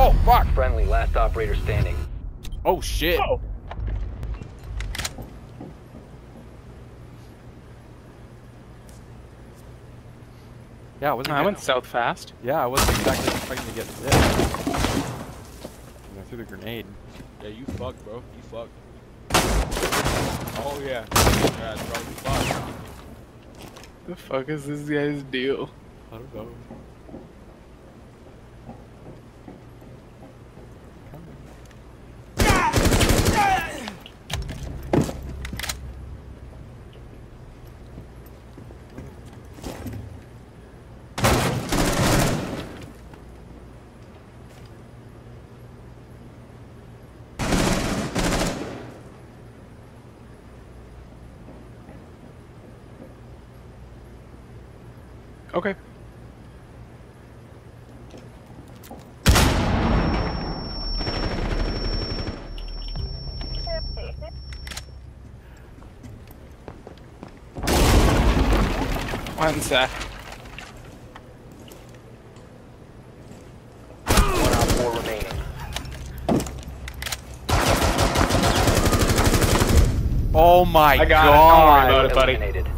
Oh, fuck! Friendly, last operator standing. Oh, shit. Oh. Yeah, I went south fast. Yeah, I wasn't exactly expecting to get hit. I threw the grenade. Yeah, you fucked, bro. You fucked. Oh, yeah. Yeah, bro, you fucked. The fuck is this guy's deal? I don't know. Okay. One sec. 1 op 4 remaining. Oh my I got god! it. Don't worry about it, buddy. Eliminated.